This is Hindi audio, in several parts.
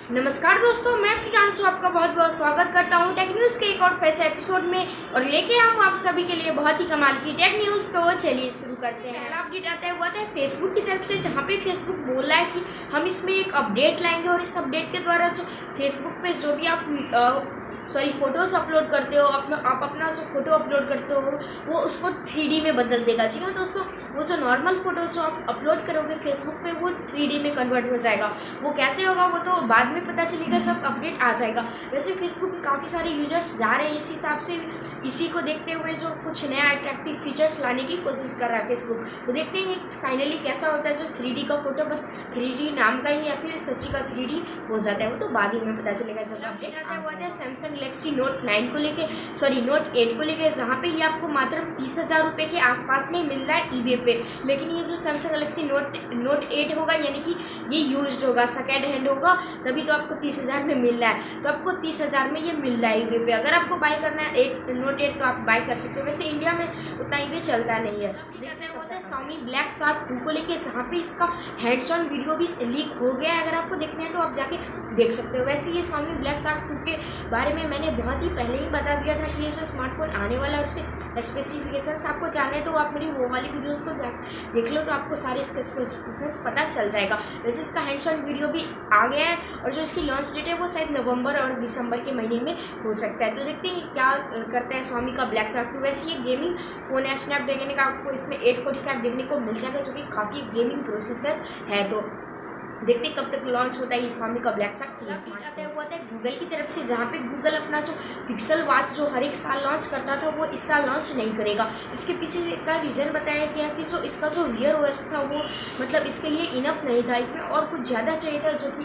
नमस्कार दोस्तों, मैं प्रियांशु आपका बहुत बहुत स्वागत करता हूं टेक न्यूज़ के एक और फ्रेश एपिसोड में और लेके आऊँ आप सभी के लिए बहुत ही कमाल की टेक न्यूज़। तो चलिए शुरू करते हैं। पहला अपडेट आता है हुआ था फेसबुक की तरफ से, जहां पे फेसबुक बोल रहा है कि हम इसमें एक अपडेट लाएंगे और इस अपडेट के द्वारा जो फेसबुक पे जो भी आप फोटोज़ अपलोड करते हो, आप अपना जो फोटो अपलोड करते हो वो उसको 3D में बदल देगा। जी हाँ दोस्तों, वो जो नॉर्मल फोटो जो आप अपलोड करोगे फेसबुक पे वो 3D में कन्वर्ट हो जाएगा। वो कैसे होगा वो तो बाद में पता चलेगा, सब अपडेट आ जाएगा। वैसे फेसबुक में काफ़ी सारे यूजर्स जा रहे हैं इस हिसाब से, इसी को देखते हुए जो कुछ नया अट्रैक्टिव फीचर्स लाने की कोशिश कर रहा है फेसबुक। तो देखते हैं फाइनली कैसा होता है। जो 3D का फोटो बस 3D नाम का ही या फिर सच्ची का 3D हो जाता है, वो तो बाद ही में पता चलेगा। जब अपडेट आता है सैमसंग गैलेक्सी नोट 9 को लेके नोट 8 को लेके, जहाँ पे ये आपको मात्र 30,000 रुपये के आसपास में मिल रहा है ईबे पे। लेकिन ये जो सैमसंग गैलेक्सी नोट 8 होगा, यानी कि ये यूज्ड होगा, सेकेंड हैंड होगा, तभी तो आपको 30,000 में मिल रहा है। तो आपको 30,000 में ये मिल रहा है ईबे पे। अगर आपको बाय करना है नोट 8 तो आप बाय कर सकते हो। वैसे इंडिया में उतना ईबे चलता नहीं है। Xiaomi Black Shark 2 को लेके, जहाँ पे इसका हैंड्स ऑन वीडियो भी लीक हो गया है। अगर आपको देखना है तो आप जाके देख सकते हो। वैसे ये Xiaomi Black Shark 2 के बारे में मैंने बहुत ही पहले ही बता दिया था कि ये जो स्मार्टफोन आने वाला है उसके स्पेसिफिकेशंस आपको जाने तो आप मेरी वो वाली वीडियोस को देख लो, तो आपको सारे इसके स्पेसिफिकेशंस पता चल जाएगा। वैसे इसका हैंड्स ऑन वीडियो भी आ गया है और जो इसकी लॉन्च डेट है वो शायद नवंबर और दिसंबर के महीने में हो सकता है। तो देखते हैं क्या करता है Xiaomi का Black Shark 2। वैसे ये गेमिंग फ़ोन है, स्नैपड्रैगन का आपको इसमें 845 देखने को मिल जाएगा, जो कि काफ़ी गेमिंग प्रोसेसर है। तो देखते कब तक लॉन्च होता है ये Xiaomi का Black Shark 2। आता है हुआ था गूगल की तरफ से, जहाँ पे गूगल अपना जो पिक्सल वॉच जो हर एक साल लॉन्च करता था वो इस साल लॉन्च नहीं करेगा। इसके पीछे का रीज़न बताया गया कि जो इसका जो रियर ओएस था वो मतलब इसके लिए इनफ नहीं था, इसमें और कुछ ज़्यादा चाहिए था, जो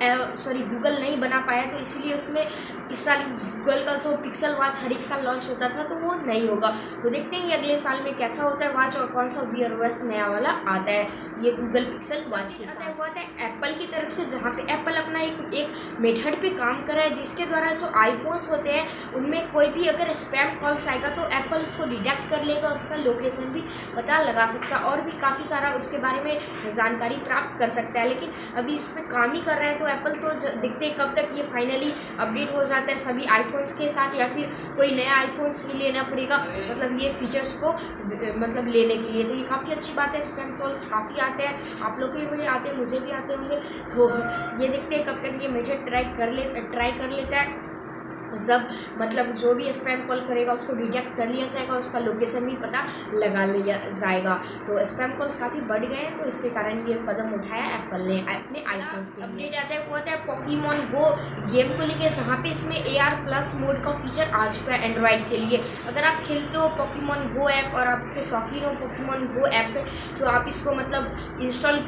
कि गूगल नहीं बना पाया। तो इसीलिए उसमें इस साल गूगल का जो पिक्सल वॉच हर एक साल लॉन्च होता था तो वो नहीं होगा। तो देखते हैं अगले साल में कैसा होता है वॉच और कौन सा रियर ओएस नया वाला आता है ये गूगल पिक्सल वॉच के साथ। हुआ था एप्पल की तरफ से, जहाँ पे एप्पल अपना एक मेथड पे काम कर रहा है, जिसके द्वारा जो आईफोन्स होते हैं उनमें कोई भी अगर स्पैम कॉल्स आएगा तो एप्पल उसको डिटेक्ट कर लेगा, उसका लोकेशन भी पता लगा सकता है और भी काफ़ी सारा उसके बारे में जानकारी प्राप्त कर सकता है। लेकिन अभी इस पर काम ही कर रहा है तो एप्पल तो देखते हैं कब तक ये फाइनली अपडेट हो जाता है सभी आईफोन्स के साथ, या फिर कोई नया आईफोन्स ही लेना पड़ेगा मतलब ये फीचर्स को मतलब लेने के लिए। तो ये काफ़ी अच्छी बात है। स्पैम कॉल्स काफ़ी आते हैं, आप लोग भी आते हैं, मुझे भी आते होंगे। तो ये देखते हैं कब तक ये मेथड ट्राई कर लेता है। जब मतलब जो भी स्पैम कॉल करेगा उसको डिटेक्ट कर लिया जाएगा, उसका लोकेशन भी पता लगा लिया जाएगा। तो स्पैम कॉल्स काफ़ी बढ़ गए हैं, तो इसके कारण ये कदम उठाया एप्पल ने अपने आईफोन्स के। अपडेट आता है वो होता है पोकेमॉन गो गेम को लेके, जहाँ पे इसमें AR+ मोड का फीचर आ चुका है एंड्रॉयड के लिए। अगर आप खेलते हो पोकेमॉन गो ऐप और आप इसके शौकीन हो पोकेमॉन गो ऐप पे, तो आप इसको मतलब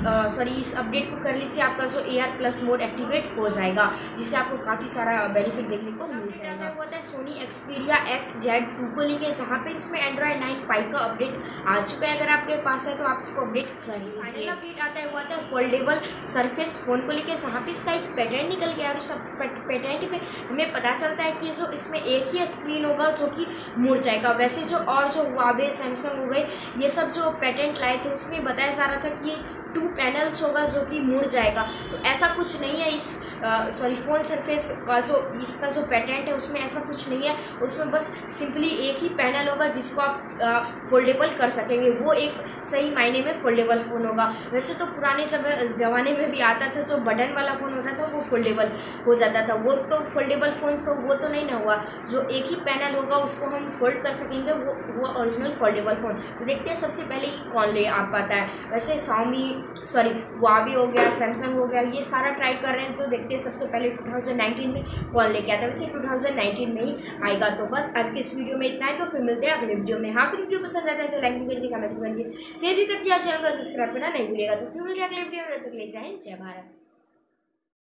इस अपडेट को कर लीजिए, आपका जो AR+ मोड एक्टिवेट हो जाएगा, जिससे आपको काफ़ी सारा बेनिफिट देखने को मिल जाएगा। वो होता है सोनी एक्सपीरिया XZ2 को लेके, जहाँ पे इसमें एंड्रॉयड 9 का अपडेट आ चुका है। अगर आपके पास है तो आप इसको अपडेट कर लीजिए। अपडेट आता है हुआ था फोल्डेबल सरफेस फ़ोन को लेके, जहाँ पे इसका एक पेटेंट निकल गया और सब पेटेंट पे हमें पता चलता है कि जो इसमें एक ही स्क्रीन होगा जो कि मुड़ जाएगा। वैसे जो Huawei सैमसंग हो गए ये सब जो पेटेंट लाए थे उसमें बताया जा रहा था कि 2 पैनल्स होगा जो कि मुड़ जाएगा। तो ऐसा कुछ नहीं है इस फ़ोन सरफेस का जो इसका जो पेटेंट है उसमें ऐसा कुछ नहीं है। उसमें बस सिंपली एक ही पैनल होगा जिसको आप फोल्डेबल कर सकेंगे, वो एक सही मायने में फोल्डेबल फ़ोन होगा। वैसे तो पुराने ज़माने में भी आता था, जो बटन वाला फ़ोन होता था वो फोल्डेबल हो जाता था, वो तो फोल्डेबल फ़ोन तो वो तो नहीं ना हुआ। जो एक ही पैनल होगा उसको हम फोल्ड कर सकेंगे, वो ओरिजिनल फोल्डेबल फ़ोन। तो देखते हैं सबसे पहले कौन ले आ पाता है। वैसे Huawei हो गया, सैमसंग हो गया, ये सारा ट्राई कर रहे हैं। तो देखते हैं सबसे पहले 2019 में कौन लेके आता है। वैसे 2019 में ही आएगा। तो बस आज के इस वीडियो में इतना है, तो फिर मिलते हैं अगले वीडियो में। हाँ, फिर वीडियो पसंद आता है तो लाइक भी करिए, कमेंट भी करिए, शेयर भी करिए, चैनल को सब्सक्राइब करना नहीं भूलिएगा। तो फिर मिलते हैं अगले वीडियो में, तब तक ले जाए जय भारत।